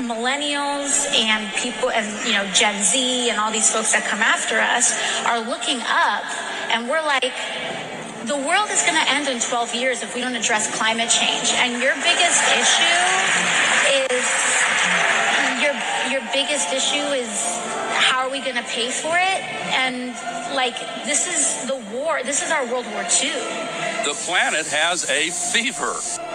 millennials and people and, you know, Gen Z and all these folks that come after us are looking up, and we're like, the world is going to end in 12 years if we don't address climate change. And your biggest issue is how are we going to pay for it? And like, this is the war. This is our World War II. The planet has a fever.